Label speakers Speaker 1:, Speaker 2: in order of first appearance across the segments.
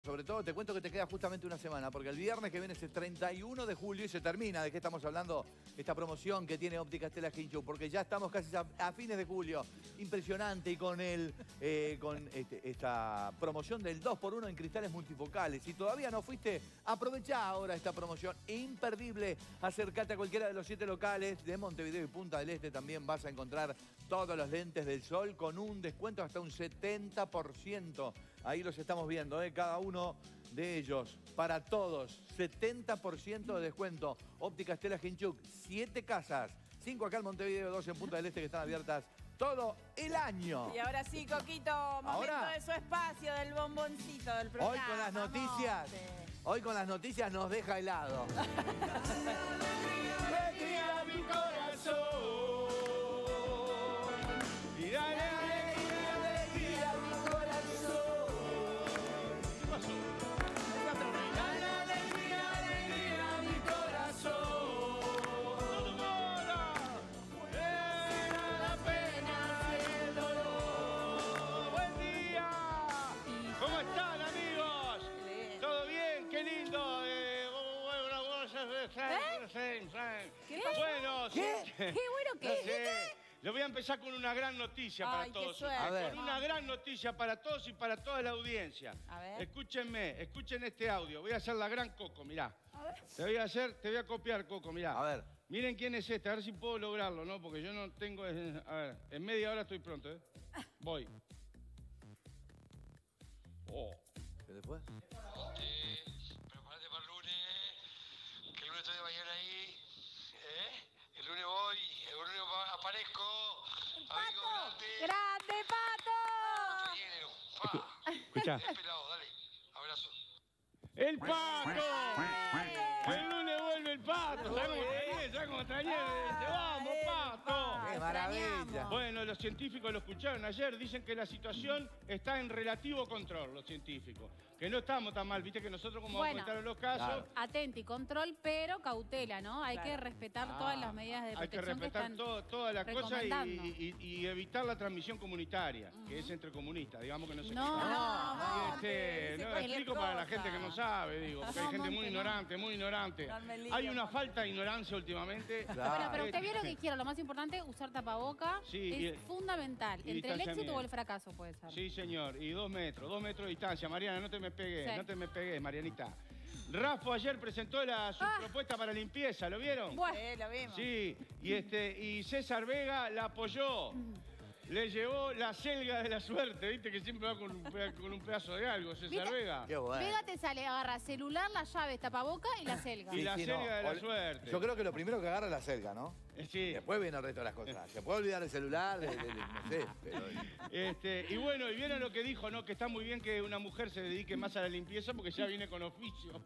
Speaker 1: Sobre todo te cuento que te queda justamente una semana, porque el viernes que viene es el 31 de julio y se termina. ¿De qué estamos hablando? Esta promoción que tiene Óptica Stella Skin, porque ya estamos casi a fines de julio. Impresionante, y con esta promoción del 2x1 en cristales multifocales. Si todavía no fuiste, aprovechá ahora esta promoción imperdible. Acércate a cualquiera de los 7 locales de Montevideo y Punta del Este. También vas a encontrar todos los lentes del sol con un descuento hasta un 70%. Ahí los estamos viendo, cada uno de ellos, para todos, 70% de descuento. Óptica Stella Skin, 7 casas, 5 acá en Montevideo, 2 en Punta del Este, que están abiertas todo el año.
Speaker 2: Y ahora sí, Coquito, momento de su espacio, del bomboncito del programa.
Speaker 1: Hoy con las noticias nos deja helado.
Speaker 3: Alegría mi corazón. Y dale alegría mi corazón. ¿Qué pasó? Dale alegría mi corazón. Fuera la pena y el dolor. Buen día. ¿Cómo están, amigos? ¿Todo bien? Qué lindo.
Speaker 2: ¿Qué pasó?
Speaker 3: Bueno,
Speaker 1: ¿Qué?
Speaker 2: Qué bueno que
Speaker 3: no sé. Le voy a empezar con una gran noticia para
Speaker 2: Ay, qué
Speaker 3: todos.
Speaker 2: suerte.
Speaker 1: A ver.
Speaker 3: Con una gran noticia para todos y para toda la audiencia.
Speaker 2: A ver.
Speaker 3: Escúchenme, escuchen este audio. Voy a hacer la gran Coco, mirá.
Speaker 2: A ver.
Speaker 3: Te voy a copiar, Coco, mirá.
Speaker 1: A ver.
Speaker 3: Miren quién es este, a ver si puedo lograrlo, ¿no? Porque yo no tengo... A ver, en media hora estoy pronto, ¿eh? Voy. Oh.
Speaker 1: ¿Qué después?
Speaker 4: Prepárate para el lunes, que el lunes estoy de mañana ahí, el lunes voy, el lunes aparezco, amigo grande.
Speaker 2: ¡Grande, Pato!
Speaker 4: Te viene,
Speaker 3: Escuchá.
Speaker 4: pelado, dale, abrazo.
Speaker 3: ¡El Pato! El lunes vuelve el Pato. ¿Sabes cómo extrañé? ¡Vamos, Pato!
Speaker 1: ¡Qué maravilla!
Speaker 3: Bueno, los científicos lo escucharon ayer. Dicen que la situación está en relativo control, los científicos. Que no estamos tan mal. Viste que nosotros, como
Speaker 5: Bueno,
Speaker 3: comentaron los casos...
Speaker 1: claro.
Speaker 5: Atenti, control, pero cautela, ¿no? Hay que respetar todas las medidas de
Speaker 3: Hay que
Speaker 5: protección
Speaker 3: respetar toda la cosa
Speaker 5: recomendando.
Speaker 3: y evitar la transmisión comunitaria, que es entre comunistas, digamos que no se
Speaker 5: No,
Speaker 3: no,
Speaker 2: se
Speaker 3: no,
Speaker 2: cualquier
Speaker 3: explico para la
Speaker 2: cosa.
Speaker 3: gente que no sabe, digo, porque hay
Speaker 5: No,
Speaker 3: gente muy
Speaker 5: Monte,
Speaker 3: ignorante, muy ignorante.
Speaker 2: No me lío,
Speaker 3: Hay una
Speaker 2: Monte.
Speaker 3: falta de ignorancia últimamente.
Speaker 1: Claro.
Speaker 5: Bueno, pero usted vio lo que quiero. Lo más importante, usar tapaboca
Speaker 3: Sí,
Speaker 5: es fundamental.
Speaker 3: y
Speaker 5: Entre el éxito
Speaker 3: distanciamiento.
Speaker 5: o el fracaso puede ser.
Speaker 3: Sí, señor, y 2 metros de distancia. Mariana, no te me pegues,
Speaker 5: Sí.
Speaker 3: no te me pegues, Marianita. Rafa ayer presentó su propuesta para limpieza, ¿lo vieron?
Speaker 5: Bueno,
Speaker 2: Lo vimos.
Speaker 3: Sí, y César Vega la apoyó. Le llevó la selga de la suerte, ¿viste? Que siempre va con un pedazo de algo, César
Speaker 5: ¿Viste?
Speaker 3: Vega.
Speaker 1: ¡Qué bueno!
Speaker 5: Vega te sale, agarra celular, la llave, tapaboca y la selga.
Speaker 3: Y la
Speaker 1: Sí,
Speaker 3: selga de la
Speaker 1: Ol-
Speaker 3: suerte.
Speaker 1: Yo creo que lo primero que agarra es la selga, ¿no?
Speaker 3: Sí.
Speaker 1: Después viene el resto de las cosas. Se puede olvidar el celular, no sé, pero...
Speaker 3: Y bueno, y vieron lo que dijo, ¿no? Que está muy bien que una mujer se dedique más a la limpieza porque ya viene con oficio.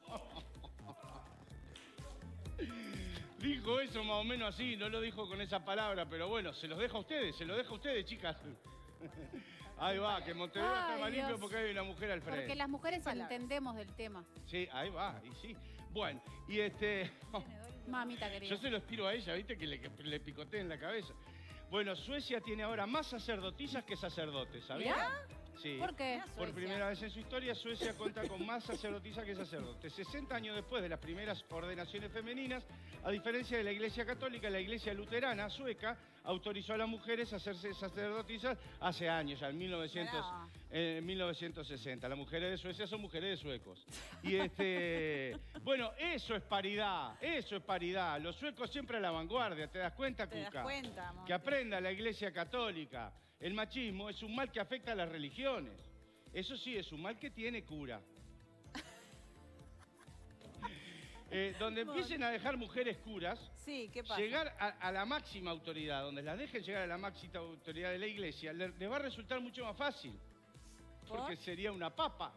Speaker 3: Dijo eso más o menos así, no lo dijo con esa palabra, pero bueno, se los deja a ustedes, chicas. Ahí va, que Montevideo está
Speaker 5: Ay,
Speaker 3: más limpio
Speaker 5: Dios.
Speaker 3: porque hay una mujer al frente.
Speaker 5: Porque las mujeres entendemos del tema.
Speaker 3: Sí, ahí va, y sí. Bueno, y
Speaker 5: Mamita querida.
Speaker 3: yo se los tiro a ella, ¿viste? Que le picoteen en la cabeza. Bueno, Suecia tiene ahora más sacerdotisas que sacerdotes, ¿sabían?
Speaker 5: ¿Mirá?
Speaker 3: Sí.
Speaker 5: ¿Por qué?
Speaker 3: Por primera vez en su historia, Suecia cuenta con más sacerdotisas que sacerdotes. 60 años después de las primeras ordenaciones femeninas, a diferencia de la Iglesia Católica, la Iglesia Luterana sueca autorizó a las mujeres a hacerse sacerdotisas hace años, ya en 1960. Las mujeres de Suecia son mujeres de suecos. Y bueno, eso es paridad, eso es paridad. Los suecos siempre a la vanguardia, ¿te das cuenta,
Speaker 2: Te das
Speaker 3: Cuca?
Speaker 2: cuenta, Monte.
Speaker 3: Que aprenda la Iglesia Católica. El machismo es un mal que afecta a las religiones. Eso sí, es un mal que tiene cura. Donde empiecen a dejar mujeres curas,
Speaker 2: Sí, ¿qué pasa?
Speaker 3: llegar a la máxima autoridad, donde las dejen llegar a la máxima autoridad de la Iglesia, les va a resultar mucho más fácil. Porque sería una papa.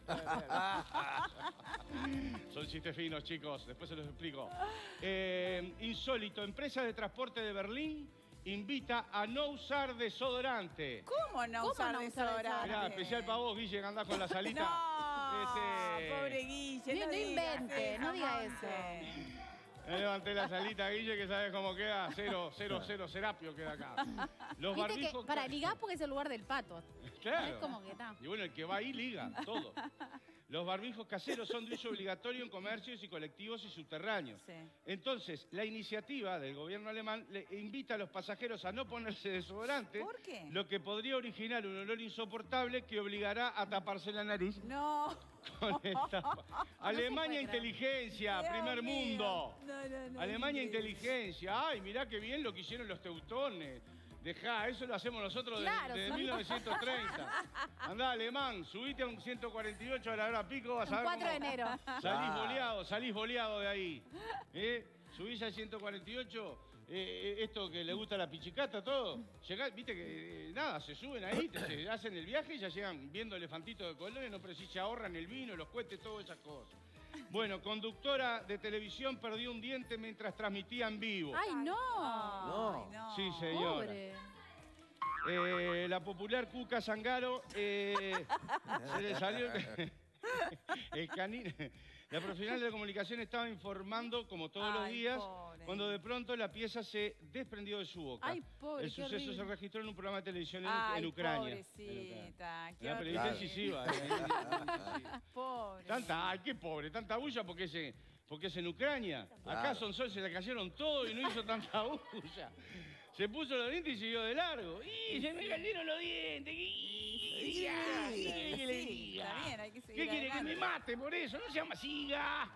Speaker 3: Son chistes finos, chicos. Después se los explico. Insólito. Empresa de transporte de Berlín invita a no usar desodorante.
Speaker 2: ¿Cómo no usar desodorante?
Speaker 3: Mirá, especial para vos, Guille, que andás con la salita.
Speaker 2: No, pobre Guille,
Speaker 5: No
Speaker 2: digas
Speaker 5: invente, no diga
Speaker 2: Monte.
Speaker 3: Levanté la salita, Guille, que sabes cómo queda. Cero serapio queda acá. Los
Speaker 5: Viste
Speaker 3: barbijos...
Speaker 5: que para ligar porque es el lugar del pato.
Speaker 3: Claro.
Speaker 5: Es como que está.
Speaker 3: Y bueno, el que va ahí liga, todo. Los barbijos caseros son de uso obligatorio en comercios y colectivos y subterráneos.
Speaker 2: Sí.
Speaker 3: Entonces, la iniciativa del gobierno alemán le invita a los pasajeros a no ponerse desodorante.
Speaker 2: ¿Por qué?
Speaker 3: Lo que podría originar un olor insoportable que obligará a taparse la nariz
Speaker 2: No.
Speaker 3: con el tapa. Alemania inteligencia,
Speaker 2: Dios
Speaker 3: primer
Speaker 2: mío.
Speaker 3: mundo.
Speaker 2: No,
Speaker 3: Alemania
Speaker 2: increíble.
Speaker 3: inteligencia. Ay, mirá qué bien lo que hicieron los teutones. Dejá, eso lo hacemos nosotros
Speaker 5: Claro,
Speaker 3: desde
Speaker 5: son-
Speaker 3: 1930. Andá, alemán, subite a un 148 a la hora pico, vas a
Speaker 5: Un
Speaker 3: ver
Speaker 5: 4 de
Speaker 3: cómo
Speaker 5: enero.
Speaker 3: salís boleado de ahí. Subís al 148, esto que le gusta a la pichicata, todo. Llegás, viste que nada, se suben ahí, se hacen el viaje y ya llegan viendo elefantitos de colores, no, pero sí se ahorran el vino, los cohetes, todas esas cosas. Bueno, conductora de televisión perdió un diente mientras transmitía en vivo.
Speaker 5: ¡Ay, no!
Speaker 2: Ay, no.
Speaker 3: Sí, señora.
Speaker 5: Pobre.
Speaker 3: La popular Cuca Zangaro se le salió el canino. La profesional de la comunicación estaba informando, como todos los
Speaker 2: Ay,
Speaker 3: días,
Speaker 2: pobre.
Speaker 3: cuando de pronto la pieza se desprendió de su boca.
Speaker 5: Ay, pobre,
Speaker 3: El
Speaker 5: qué
Speaker 3: suceso
Speaker 5: horrible.
Speaker 3: se registró en un programa de televisión en
Speaker 2: Ay,
Speaker 3: Ucrania.
Speaker 2: pobrecita. Qué
Speaker 3: Una periodista
Speaker 2: horrible.
Speaker 3: incisiva.
Speaker 2: Pobre.
Speaker 3: Ay, qué pobre, tanta bulla porque es en Ucrania. Acá
Speaker 1: Claro.
Speaker 3: Sonsol se le cayeron todo y no hizo tanta bulla. Se puso los dientes y siguió de largo. ¡Y se me cayeron los dientes!
Speaker 2: Sí,
Speaker 3: ¿Qué le diga?
Speaker 2: está bien, hay que seguir
Speaker 3: ¿Qué quiere que
Speaker 2: adelante.
Speaker 3: me mate por eso? No se llama siga.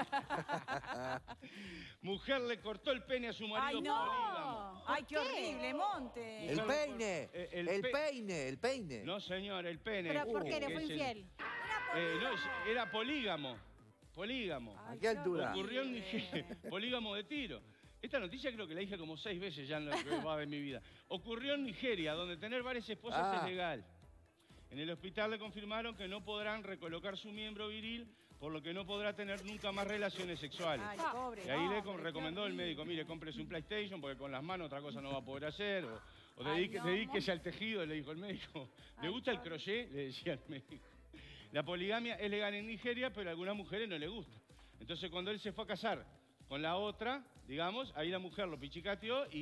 Speaker 3: Mujer le cortó el pene a su marido.
Speaker 2: Ay, no.
Speaker 3: polígamo.
Speaker 2: Ay, qué horrible, Monte.
Speaker 1: El peine, el peine.
Speaker 3: No, señor, el pene.
Speaker 5: ¿Pero por qué? ¿Le
Speaker 3: que
Speaker 5: fue
Speaker 3: es el-
Speaker 5: infiel?
Speaker 3: No, era polígamo. Polígamo.
Speaker 1: ¿A qué altura?
Speaker 3: Ocurrió en Nigeria. Polígamo de tiro. Esta noticia creo que la dije como 6 veces ya en lo que va de mi vida. Ocurrió en Nigeria, donde tener varias esposas es legal. En el hospital le confirmaron que no podrán recolocar su miembro viril, por lo que no podrá tener nunca más relaciones sexuales.
Speaker 2: Ay, pobre.
Speaker 3: Y ahí le
Speaker 2: hombre, qué
Speaker 3: recomendó el
Speaker 2: horrible.
Speaker 3: médico, mire, cómprese un PlayStation porque con las manos otra cosa no va a poder hacer. O
Speaker 2: Ay, no,
Speaker 3: dedíquese al tejido, le dijo el médico. ¿Le
Speaker 2: Ay,
Speaker 3: gusta el
Speaker 2: pobre.
Speaker 3: crochet? Le decía el médico. La poligamia es legal en Nigeria, pero a algunas mujeres no le gusta. Entonces cuando él se fue a casar con la otra, digamos, ahí la mujer lo pichicateó y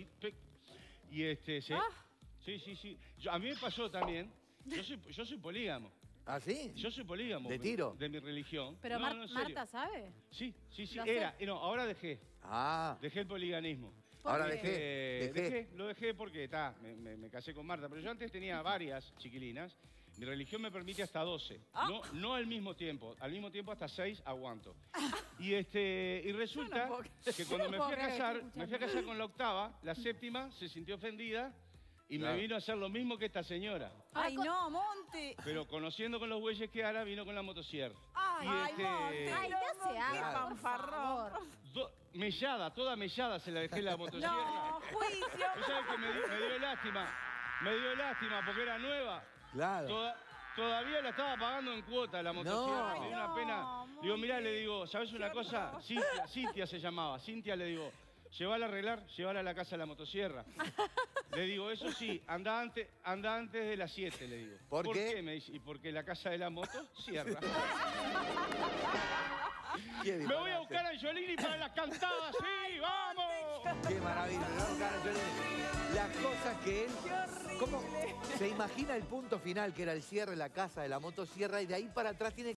Speaker 3: Sí. A mí me pasó también. Yo soy polígamo.
Speaker 1: ¿Ah, sí?
Speaker 3: Yo soy polígamo.
Speaker 1: ¿De tiro?
Speaker 3: De mi religión.
Speaker 5: Pero
Speaker 3: No, en serio.
Speaker 5: Marta sabe.
Speaker 3: Sí.
Speaker 5: ¿Lo
Speaker 3: Era.
Speaker 5: hace?
Speaker 3: No, ahora dejé.
Speaker 1: Ah,
Speaker 3: Dejé el poliganismo.
Speaker 1: ahora
Speaker 3: Dejé.
Speaker 1: dejé.
Speaker 3: Lo dejé porque me casé con Marta. Pero yo antes tenía varias chiquilinas. Mi religión me permite hasta 12. No al mismo tiempo. Al mismo tiempo hasta 6 aguanto. Y resulta que cuando me fui a casar con la octava, la séptima se sintió ofendida y
Speaker 1: Claro.
Speaker 3: me vino a hacer lo mismo que esta señora.
Speaker 2: Ay, no, Monte.
Speaker 3: Pero conociendo con los bueyes que ahora, vino con la motosierra.
Speaker 2: Ay, Monte.
Speaker 5: Ay,
Speaker 2: no,
Speaker 5: te hace
Speaker 2: qué
Speaker 5: algo, por
Speaker 2: fanfarrón.
Speaker 5: favor.
Speaker 3: Mellada, toda mellada se la dejé la motosierra.
Speaker 2: No, juicio.
Speaker 3: ¿Tú sabes que me dio lástima? Me dio lástima porque era nueva.
Speaker 1: Claro.
Speaker 3: Todavía la estaba pagando en cuota la motosierra.
Speaker 1: No.
Speaker 3: Me dio una pena. Digo, mirá, le digo, ¿sabes una cosa? Cintia se llamaba. Cintia le digo, llévala a arreglar, llévala a la casa de la motosierra. Le digo, eso sí, anda antes de las 7, le digo.
Speaker 1: ¿Por qué?
Speaker 3: Me dice, y porque la casa de la moto cierra.
Speaker 1: Qué
Speaker 3: Me voy a buscar a Angiolini para las cantadas, sí, vamos.
Speaker 1: Qué maravilla, ¿no? Claro, las cosas que él... ¿Cómo se imagina el punto final, que era el cierre de la casa de la motosierra, y de ahí para atrás tiene